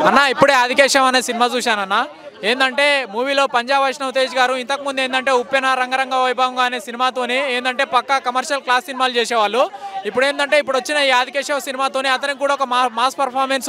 అన్న ఇప్పుడే ఆదికేశం అనే సినిమా చూశానన్న. ఏంటంటే మూవీలో పంజాబ్ వైష్ణవ్ తేజ్ గారు ఇంతకుముందు ఏంటంటే ఉప్పెన రంగరంగ వైభవంగా అనే సినిమాతోని ఏంటంటే పక్కా కమర్షియల్ క్లాస్ సినిమాలు చేసేవాళ్ళు. ఇప్పుడు ఏంటంటే ఇప్పుడు వచ్చిన ఈ ఆదికేశవ్ సినిమాతోని అతనికి కూడా ఒక మాస్ పర్ఫార్మెన్స్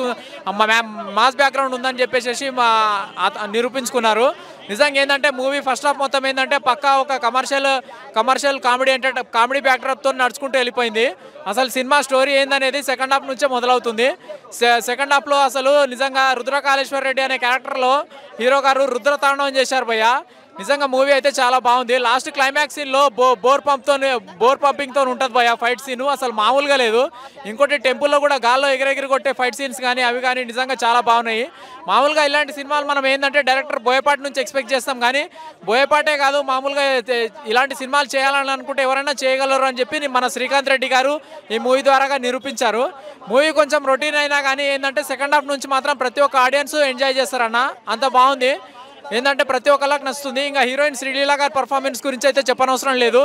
మాస్ బ్యాక్గ్రౌండ్ ఉందని చెప్పేసి నిరూపించుకున్నారు. నిజంగా ఏంటంటే మూవీ ఫస్ట్ హాఫ్ మొత్తం ఏంటంటే పక్కా ఒక కమర్షియల్ కామెడీ బ్యాక్డ్రాప్తో నడుచుకుంటూ వెళ్ళిపోయింది. అసలు సినిమా స్టోరీ ఏందనేది సెకండ్ హాఫ్ నుంచే మొదలవుతుంది. సెకండ్ హాఫ్లో అసలు నిజంగా రుద్రకాళేశ్వర్ రెడ్డి అనే క్యారెక్టర్లో హీరో గారు రుద్ర తాండవం చేశారు భయ్య. నిజంగా మూవీ అయితే చాలా బాగుంది. లాస్ట్ క్లైమాక్స్ సీన్లో బోర్ పంపింగ్తో ఉంటుంది భయ్య ఫైట్ సీన్, అసలు మామూలుగా లేదు. ఇంకోటి టెంపుల్లో కూడా గాల్లో ఎగిరెగిరి కొట్టే ఫైట్ సీన్స్ కానీ అవి కానీ నిజంగా చాలా బాగున్నాయి. మామూలుగా ఇలాంటి సినిమాలు మనం ఏంటంటే డైరెక్టర్ బోయపాటి నుంచి ఎక్స్పెక్ట్ చేస్తాం, కానీ బోయపాటే కాదు మామూలుగా ఇలాంటి సినిమాలు చేయాలని అనుకుంటే ఎవరైనా చేయగలరు అని చెప్పి మన శ్రీకాంత్ రెడ్డి గారు ఈ మూవీ ద్వారా నిరూపించారు. మూవీ కొంచెం రొటీన్ అయినా కానీ ఏంటంటే సెకండ్ హాఫ్ నుంచి మాత్రం ప్రతి ఒక్క ఆడియన్స్ ఎంజాయ్ చేస్తారన్న, అంత బాగుంది. ఏంటంటే ప్రతి ఒక్కళ్ళకి నచ్చుతుంది. ఇంకా హీరోయిన్ శ్రీలీల గారి పర్ఫార్మెన్స్ గురించి అయితే చెప్పనవసరం లేదు.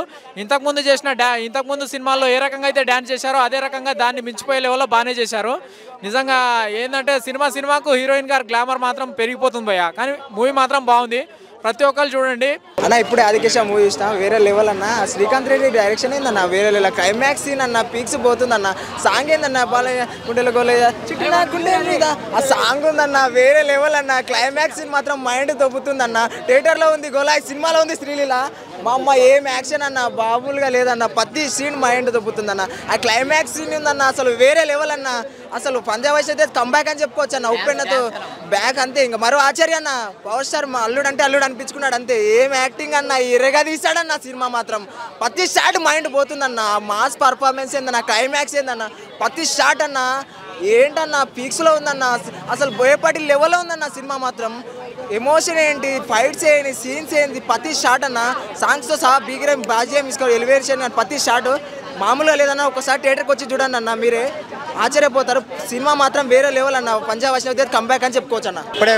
ఇంతకుముందు సినిమాల్లో ఏ రకంగా అయితే డ్యాన్స్ చేశారో అదే రకంగా దాన్ని మించిపోయే లెవెల్లో బాగానే చేశారు. నిజంగా ఏంటంటే సినిమాకు హీరోయిన్ గారి గ్లామర్ మాత్రం పెరిగిపోతుంది భయ్య, కానీ మూవీ మాత్రం బాగుంది. ప్రతి ఒక్కరు చూడండి అన్న. ఇప్పుడే ఆదికేశం మూవీ చూసినా, వేరే లెవెల్ అన్న. శ్రీకాంత్ రెడ్డి డైరెక్షన్ ఏందన్న వేరే లెవెల్. క్లైమాక్స్ సీన్ అన్న పీక్స్ పోతుందన్న. సాంగ్ ఏందన్న బాలయ్య గుండెల గోలయ్య చిట్టిన గుండె మీద ఆ సాంగ్ ఉందన్న వేరే లెవెల్ అన్న. క్లైమాక్స్ సీన్ మాత్రం మైండ్ దొబ్బుతుందన్న. థియేటర్లో ఉంది గోలాయ్, సినిమాలో ఉంది శ్రీలీల. మా అమ్మ ఏం యాక్షన్ అన్న బాబులుగా లేదన్న. ప్రతి సీన్ మైండ్ దొబ్బుతుందన్న. ఆ క్లైమాక్స్ సీన్ ఉందన్న అసలు వేరే లెవెల్ అన్న. అసలు పంజాబ్ అయితే కంబ్యాక్ అని చెప్పుకోవచ్చు అన్న. ఉప్పెన్నతో బ్యాక్ అంతే. ఇంకా మరో ఆచార్య అన్న పవర్ స్టార్ అల్లుడు అంటే అల్లుడు అనిపించుకున్నాడు అంతే. ఏం యాక్టింగ్ అన్న, ఇరగా తీసాడన్న. సినిమా మాత్రం ప్రతి షాట్ మైండ్ పోతుందన్న. మాస్ పర్ఫార్మెన్స్ ఏందన్న, క్లైమాక్స్ ఏందన్న, ప్రతి షాట్ అన్న ఏంటన్న పీక్స్లో ఉందన్న. అసలు బోయపాటి లెవెల్లో ఉందన్న సినిమా మాత్రం. ఎమోషన్ ఏంటి, ఫైట్స్ ఏంటి, సీన్స్ ఏంటి, ప్రతి షాట్ అన్న. సాంగ్స్తో సహా బీగిరం బాజీఎం తీసుకోవాలి, ఎలివేషన్ ప్రతి షాట్ మామూలుగా లేదన్న. ఒకసారి థియేటర్కి వచ్చి చూడండి అన్న, మీరే ఆశ్చర్యపోతారు. సినిమా మాత్రం వేరే లెవెల్ అన్న. పంజాబ్ వైష్ణవ్ కంబ్యాక్ అని చెప్పుకోవచ్చు అన్న. ఇప్పుడే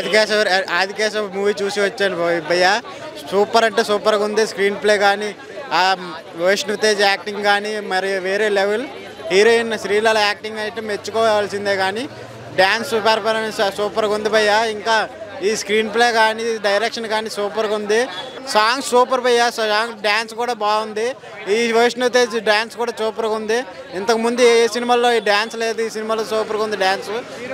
ఆదికేశవ్ మూవీ చూసి వచ్చాను భయ్య. సూపర్ అంటే సూపర్గా ఉంది. స్క్రీన్ ప్లే కానీ, వైష్ణవ్ తేజ్ యాక్టింగ్ కానీ మరి వేరే లెవెల్. హీరోయిన్ శ్రీలీల యాక్టింగ్ అయితే మెచ్చుకోవాల్సిందే, కానీ డ్యాన్స్ పర్ఫార్మెన్స్ సూపర్గా ఉంది భయ్య. ఇంకా ఈ స్క్రీన్ ప్లే కానీ డైరెక్షన్ కానీ సూపర్గా ఉంది. సాంగ్స్ సూపర్ భయ్య. సాంగ్ డ్యాన్స్ కూడా బాగుంది. ఈ వైష్ణవ్ తేజ్ డ్యాన్స్ కూడా సూపర్గా ఉంది. ఇంతకుముందు ఏ సినిమాల్లో ఈ డ్యాన్స్ లేదు, ఈ సినిమాలో సూపర్గా ఉంది డ్యాన్స్.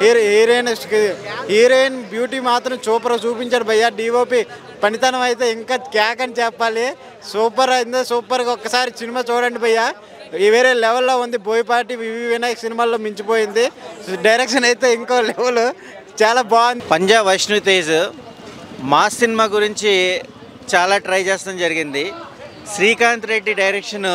హీరోయిన్ బ్యూటీ మాత్రం సూపర్గా చూపించారు భయ్య. డిఓపి పనితనం అయితే ఇంకా క్యాక్ అని చెప్పాలి. సూపర్ అయింది, సూపర్గా ఒక్కసారి సినిమా చూడండి భయ్య. ఈ వేరే లెవెల్లో ఉంది. బోయపాటి వినాయక్ సినిమాల్లో మించిపోయింది. డైరెక్షన్ అయితే ఇంకో లెవెల్, చాలా బాగుంది. పంజాబ్ వైష్ణవ్ తేజ్ మాస్ సినిమా గురించి చాలా ట్రై చేస్తాం జరిగింది. శ్రీకాంత్ రెడ్డి డైరెక్షన్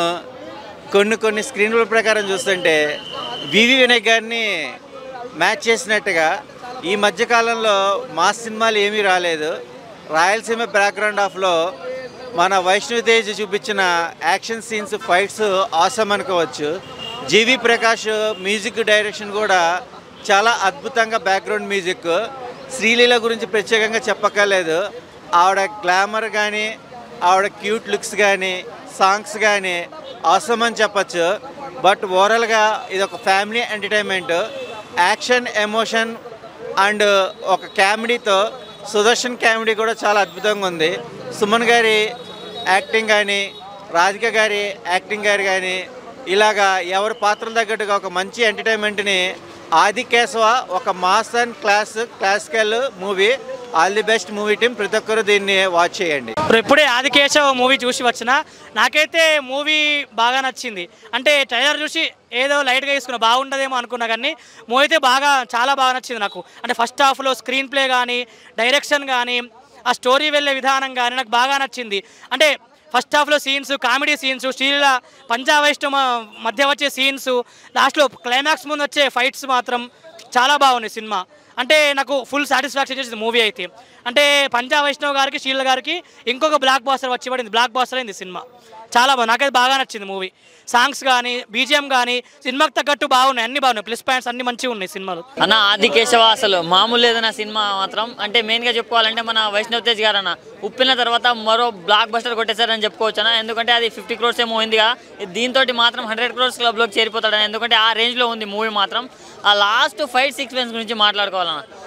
కొన్ని స్క్రీన్ ప్లే ప్రకారం చూస్తుంటే వివి వినాయక్ గారిని మ్యాచ్ చేసినట్టుగా ఈ మధ్యకాలంలో మాస్ సినిమాలు ఏమీ రాలేదు. రాయలసీమ బ్యాక్గ్రౌండ్ ఆఫ్లో మన వైష్ణవ్ తేజ్ చూపించిన యాక్షన్ సీన్స్, ఫైట్స్ ఆసమ్ అనుకోవచ్చు. జీవి ప్రకాష్ మ్యూజిక్ డైరెక్షన్ కూడా చాలా అద్భుతంగా, బ్యాక్గ్రౌండ్ మ్యూజిక్. శ్రీలీల గురించి ప్రత్యేకంగా చెప్పక్కర్లేదు. ఆవిడ గ్లామర్ కానీ, ఆవిడ క్యూట్ లుక్స్ కానీ, సాంగ్స్ కానీ ఆసమ్ అని చెప్పచ్చు. బట్ ఓవరాల్గా ఇది ఒక family entertainment. Action, emotion and ఒక కామెడీతో, సుదర్శన్ కామెడీ కూడా చాలా అద్భుతంగా ఉంది. సుమన్ గారి యాక్టింగ్ కానీ, రాధిక గారి యాక్టింగ్ గారు కానీ, ఇలాగా ఎవరి పాత్రలు తగ్గట్టుగా ఒక మంచి ఎంటర్టైన్మెంట్ని ఆదికేశవ ఒక mass and classical movie. All the best movie team. ప్రతి ఒక్కరు దీన్ని వాచ్ చేయండి. ఇప్పుడే ఆదికేశవ మూవీ చూసి వచ్చిన నాకైతే మూవీ బాగా నచ్చింది. అంటే ట్రైలర్ చూసి ఏదో లైట్గా తీసుకున్నా బాగుంటుందేమో అనుకున్నా, కానీ మూవీ అయితే చాలా బాగా నచ్చింది నాకు. అంటే ఫస్ట్ హాఫ్లో స్క్రీన్ ప్లే కానీ, డైరెక్షన్ కానీ, ఆ స్టోరీ వెళ్ళే విధానం కానీ నాకు బాగా నచ్చింది. అంటే ఫస్ట్ హాఫ్లో scenes, comedy scenes, Sreeleela Panja Vaishnav మధ్య వచ్చే సీన్స్, లాస్ట్లో క్లైమాక్స్ ముందు వచ్చే ఫైట్స్ మాత్రం చాలా బాగున్నాయి సినిమా. అంటే నాకు ఫుల్ సాటిస్ఫాక్షన్ చేసింది మూవీ అయితే. అంటే పంజాబ్ వైష్ణవ్ గారికి, శ్రీలీల గారికి ఇంకొక బ్లాక్ బాస్టర్ వచ్చి పడింది. బ్లాక్ బాస్టర్ అయింది సినిమా. చాలా బాగుంది, నాకైతే బాగా నచ్చింది మూవీ. సాంగ్స్ కానీ, బీజిఎం కానీ సినిమాకి తగ్గట్టు బాగున్నాయి, అన్ని బాగున్నాయి. ప్లస్ పాయింట్స్ అన్ని మంచిగా ఉన్నాయి సినిమాలు. అన్న ఆదికేశవ అసలు మామూలు లేదన్న సినిమా మాత్రం. అంటే మెయిన్గా చెప్పుకోవాలంటే మన వైష్ణవ్ తేజ్ గారు అన్న ఉప్పిన తర్వాత మరో బ్లాక్ బస్టర్ కొట్టేశారని చెప్పుకోవచ్చు అన్న. ఎందుకంటే అది 50 crores ఏమో ఉందిగా, దీంతో మాత్రం 100 crores క్లబ్లోకి చేరిపోతాడని. ఎందుకంటే ఆ రేంజ్లో ఉంది మూవీ మాత్రం. ఆ లాస్ట్ ఫైట్ సీక్వెన్స్ గురించి మాట్లాడుకోవాలన్న.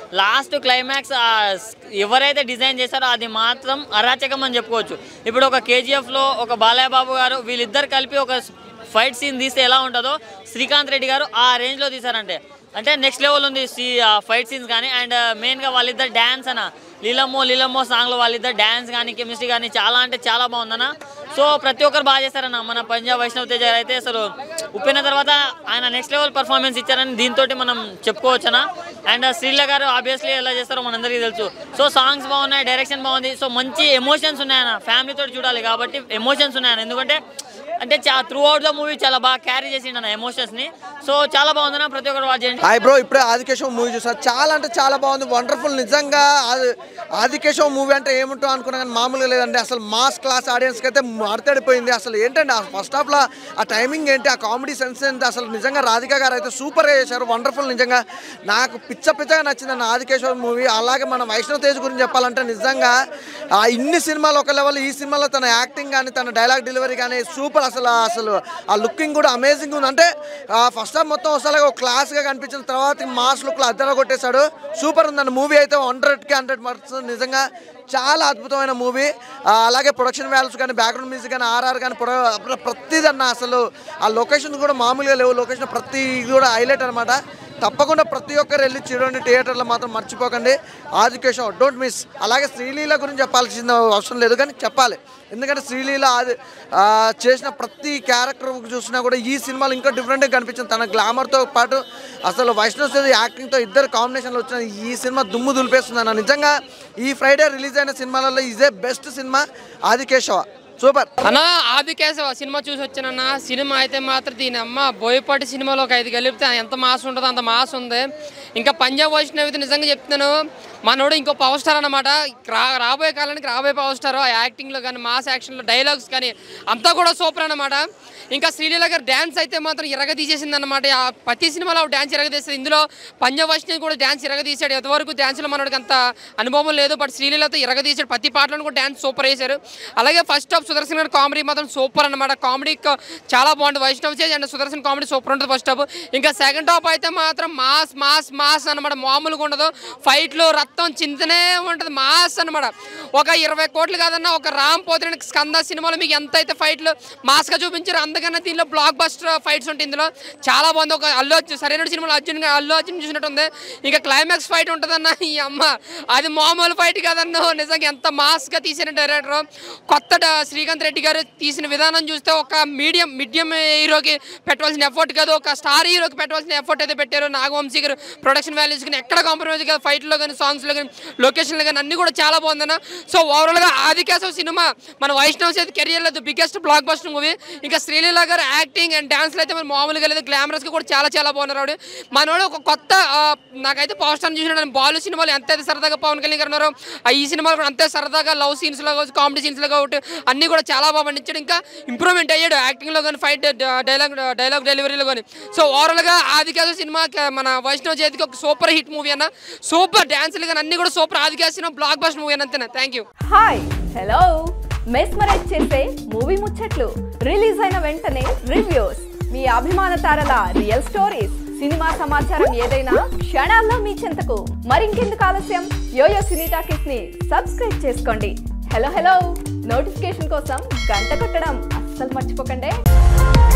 లాస్ట్ క్లైమాక్స్ ఎవరైతే డిజైన్ చేశారో అది మాత్రం అరాచకం అని చెప్పుకోవచ్చు. ఇప్పుడు ఒక కేజీఎఫ్లో ఒక బాలయ్య బాబు గారు వీళ్ళిద్దరు కలిపి ఒక ఫైట్ సీన్ తీస్తే ఎలా ఉంటుందో శ్రీకాంత్ రెడ్డి గారు ఆ రేంజ్లో తీశారంటే అంటే నెక్స్ట్ లెవెల్ ఉంది ఫైట్ సీన్స్ కానీ. అండ్ మెయిన్గా వాళ్ళిద్దరు డ్యాన్స్ అన్న లీలమ్మో సాంగ్లో వాళ్ళిద్దరు డ్యాన్స్ కానీ కెమిస్ట్రీ కానీ చాలా అంటే చాలా బాగుందన్న. సో ప్రతి ఒక్కరు బాగా చేశారన్న. మన పంజాబ్ వైష్ణవ్ తేజ్ గారు అయితే అసలు ఉప్పెన తర్వాత ఆయన నెక్స్ట్ లెవెల్ పర్ఫార్మెన్స్ ఇచ్చారని దీంతో మనం చెప్పుకోవచ్చునా. అండ్ శ్రీలీల గారు ఆబ్వియస్లీ ఎలా చేస్తారో మనందరికీ తెలుసు. సో సాంగ్స్ బాగున్నాయి, డైరెక్షన్ బాగుంది. సో మంచి ఎమోషన్స్ ఉన్నాయన్న. ఫ్యామిలీతో చూడాలి కాబట్టి ఎమోషన్స్ ఉన్నాయన్న. ఎందుకంటే అంటే త్రూ అవుట్ ద మూవీ చాలా బాగా క్యారీ చేసిండు అన్న ఎమోషన్స్ని. సో చాలా బాగుందన్న, ప్రతి ఒక్కరు వాచ్ చేయండి. హాయ్ బ్రో, ఇప్పుడే ఆదికేశవ్ మూవీ చూసాను. చాలా అంటే చాలా బాగుంది, వండర్ఫుల్. నిజంగా ఆదికేశవ్ మూవీ అంటే ఏముంటో అనుకున్నా కానీ మామూలుగా లేదండి. అసలు మాస్ క్లాస్ ఆడియన్స్కి అయితే మాట్లాడిపోయింది. అసలు ఏంటంటే ఆ ఫస్ట్ హాఫ్లో ఆ టైమింగ్ ఏంటి, ఆ కామెడీ సెన్స్ ఏంటి, అసలు నిజంగా రాధిక గారు అయితే సూపర్గా చేశారు, వండర్ఫుల్. నిజంగా నాకు పిచ్చగా నచ్చిందన్న ఆదికేశవ్ మూవీ. అలాగే మన వైష్ణవ్ తేజ్ గురించి చెప్పాలంటే నిజంగా ఇన్ని సినిమాలు ఒక లెవెల్, ఈ సినిమాలో తన యాక్టింగ్ కానీ తన డైలాగ్ డెలివరీ కానీ సూపర్. అసలు ఆ లుకింగ్ కూడా అమేజింగ్ ఉంది. అంటే ఫస్ట్ హాఫ్ మొత్తం అసలు ఒక క్లాస్గా కనిపించిన తర్వాత మాస్ లుక్లో అద్దర కొట్టేశాడు. సూపర్ ఉందండి మూవీ అయితే. 100కి 100% నిజంగా చాలా అద్భుతమైన మూవీ. అలాగే ప్రొడక్షన్ వాల్యూస్ కానీ బ్యాక్గ్రౌండ్ మ్యూజిక్ కానీ ఆర్ఆర్ కానీ ప్రతిదన్న అసలు ఆ లొకేషన్ కూడా మామూలుగా లేవు. లొకేషన్ ప్రతి కూడా హైలైట్ అనమాట. తప్పకుండా ప్రతి ఒక్కరు వెళ్ళి చూడండి, థియేటర్లో మాత్రం మర్చిపోకండి. Aadikeshav don't miss. అలాగే శ్రీలీల గురించి చెప్పాల్సిన అవసరం లేదు కానీ చెప్పాలి, ఎందుకంటే శ్రీలీల చేసిన ప్రతి క్యారెక్టర్ చూసినా కూడా ఈ సినిమాలో ఇంకా డిఫరెంట్గా కనిపించింది. తన గ్లామర్తో పాటు అసలు వైష్ణవ్ తేజ్ యాక్టింగ్తో ఇద్దరు కాంబినేషన్లో వచ్చిన ఈ సినిమా దుమ్ము దులిపేస్తుంది అన్న. నిజంగా ఈ ఫ్రైడే రిలీజ్ అయిన సినిమాలలో ఇదే బెస్ట్ సినిమా ఆదికేశవ. సూపర్ అన్న. ఆదికేశవ సినిమా చూసి వచ్చానన్న. సినిమా అయితే మాత్రం దీని అమ్మ బోయపాటి సినిమాలో ఒక 5 కలిపితే ఎంత మాస్ ఉంటుందో అంత మాస్ ఉంది. ఇంకా పంజాబ్ వైష్ణవ్ అయితే నిజంగా చెప్తున్నాను, మనోడు ఇంకో పవర్ స్టార్ అనమాట. రాబోయే కాలానికి రాబోయే పవర్ స్టార్. ఆ యాక్టింగ్లో కానీ మాస్ యాక్షన్లో డైలాగ్స్ కానీ అంతా కూడా సూపర్ అనమాట. ఇంకా శ్రీలీల గారు డ్యాన్స్ అయితే మాత్రం ఇరగదీసేసింది అనమాట. ప్రతి సినిమాలో డ్యాన్స్ ఇరగదీస్తుంది. ఇందులో పంజాబ్ వైష్ణవ్ కూడా డ్యాన్స్ ఇరగదీశాడు. ఎంతవరకు డ్యాన్స్లో మనోడికి అంత అనుభవం లేదు, బట్ శ్రీలీలతో ఇరగదీశాడు. ప్రతి పాటలను కూడా డ్యాన్స్ సూపర్ చేశారు. అలాగే ఫస్ట్ హాఫ్ సుదర్శన్ గారు కామెడీ మాత్రం సూపర్ అనమాట. కామెడీ చాలా బాగుంటుంది. Vaishnav Tej and Sudarshan comedy super ఉంటుంది ఫస్ట్ హాఫ్. ఇంకా సెకండ్ హాఫ్ అయితే మాత్రం మాస్ మాస్ మాస్ అనమాట. మామూలుగా ఉండదు. ఫైట్లు రక్తం చింతనే ఉంటుంది, మాస్ అనమాట. ఒక 20 కోట్లు కాదన్నా ఒక రామ్ పోతినేని స్కంద సినిమాలో మీకు ఎంత అయితే ఫైట్లు మాస్గా చూపించారు, అందుకన్నా దీనిలో బ్లాక్ బస్టర్ ఫైట్స్ ఉంటాయి. ఇందులో చాలా బాగుంది. ఒక సరైన సినిమాలో అల్లు అర్జున్ చూసినట్టుంది. ఇంకా క్లైమాక్స్ ఫైట్ ఉంటుందన్న. ఈ అమ్మ అది మామూలు ఫైట్ కాదన్న. నిజంగా ఎంత మాస్గా తీసిన డైరెక్టర్. కొత్త శ్రీకాంత్ రెడ్డి గారు తీసిన విధానం చూస్తే ఒక మీడియం హీరోకి పెట్టవలసిన ఎఫర్ట్ కాదు, ఒక స్టార్ హీరోకి పెట్టవలసిన ఎఫర్ట్ అయితే పెట్టారు. నాగవంశీ గారు ప్రొడక్షన్ వాల్యూస్ కానీ ఎక్కడ కాంప్రమైజ్ కాదు. ఫైట్లో కానీ సాంగ్స్లో కానీ లొకేషన్లో కానీ అన్నీ కూడా చాలా బాగుందన్న. సో ఓవరాల్గా ఆదికేశవ్ సినిమా మన వైష్ణవ్ తేజ్ కెరియర్లో బిగ్గెస్ట్ బ్లాక్ బస్టర్ మూవీ. ఇంకా శ్రీలీల గారు యాక్టింగ్ అండ్ డాన్స్లో అయితే మరి మామూలుగా లేదు, గ్లామరస్గా కూడా చాలా చాలా బాగున్నారు. మనోడు ఒక కొత్త నాకైతే పవర్ స్టార్ చూసినాడు. బాలు సినిమాలో ఎంత అయితే సరదాగా పవన్ కళ్యాణ్ గారు ఉన్నారో ఈ సినిమాలో కూడా అంతే సరదాగా లవ్ సీన్స్లో కావచ్చు, కామెడీ సీన్స్లో కాబట్టి అన్నీ కూడా చాలా బాగా పండించాడు. ఇంకా ఇంప్రూవ్మెంట్ అయ్యాడు యాక్టింగ్లో కానీ, ఫైట్ డైలాగ్ డెలివరీలో కానీ. సో ఓవరాల్గా ఆదికేశవ్ సినిమా మన వైష్ణవ్ తేజ్కి ఒక సూపర్ హిట్ మూవీ అన్న. సూపర్ డాన్స్లు కానీ అన్నీ కూడా super. Aadikeshav cinema blockbuster movie అని అంతేనా. Thank you. Hi hello, mesmerize చేసే మూవీ ముచ్చట్లు, రిలీజ్ అయిన వెంటనే రివ్యూస్, మీ అభిమాన తారల రియల్ స్టోరీస్, సినిమా సమాచారం ఏదైనా క్షణాల్లో మీ చెంతకు. మరింకెందుకు ఆలస్యం, యోయో సినీ టాకీస్ ని సబ్స్క్రైబ్ చేసుకోండి. హలో నోటిఫికేషన్ కోసం గంట కొట్టడం అస్సలు మర్చిపోకండి.